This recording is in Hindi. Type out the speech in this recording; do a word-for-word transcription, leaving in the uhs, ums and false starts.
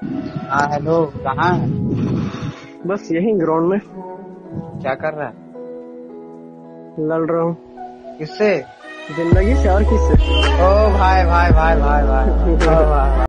हाँ हेलो, कहाँ है? बस यही ग्राउंड में। क्या कर रहा है? लड़ रहा हूँ। किससे? जिंदगी से, और किससे। ओ भाई भाई भाई भाई भाई, भाई, भाई, भाई।